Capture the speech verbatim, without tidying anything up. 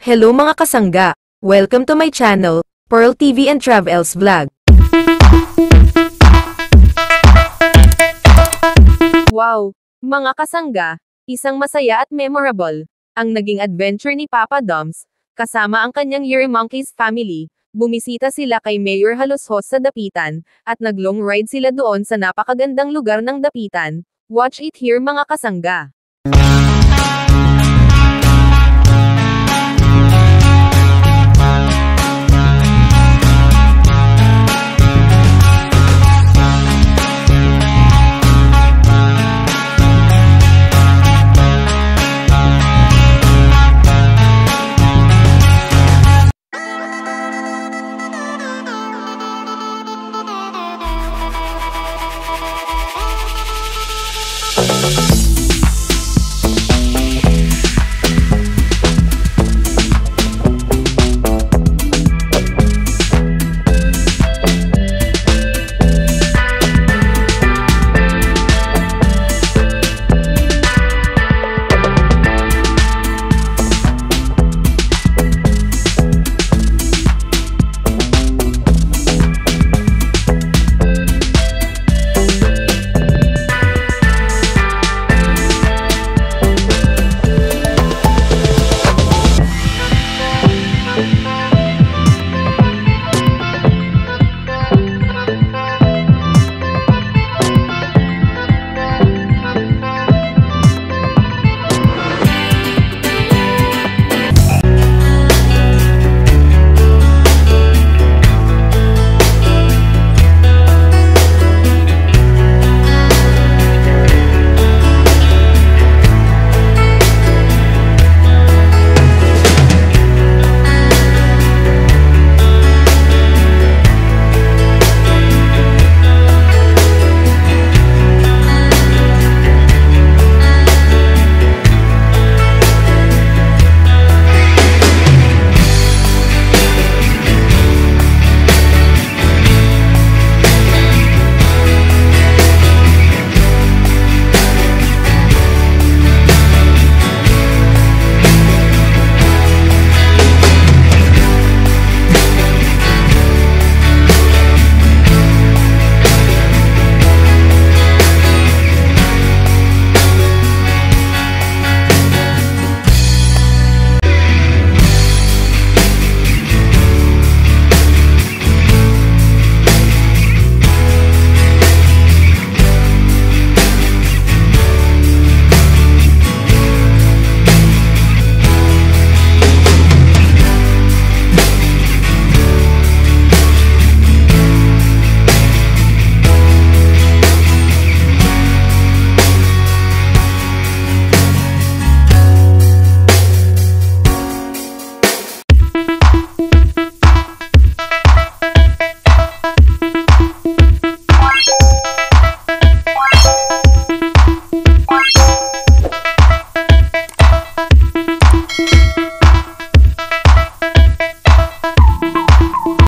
Hello mga kasangga! Welcome to my channel, Pearl T V and Travels Vlog. Wow! Mga kasangga, isang masaya at memorable ang naging adventure ni Papa Doms, kasama ang kanyang Yuri Monkeys family. Bumisita sila kay Mayor Halushos sa Dapitan, at nag-long ride sila doon sa napakagandang lugar ng Dapitan. Watch it here mga kasangga.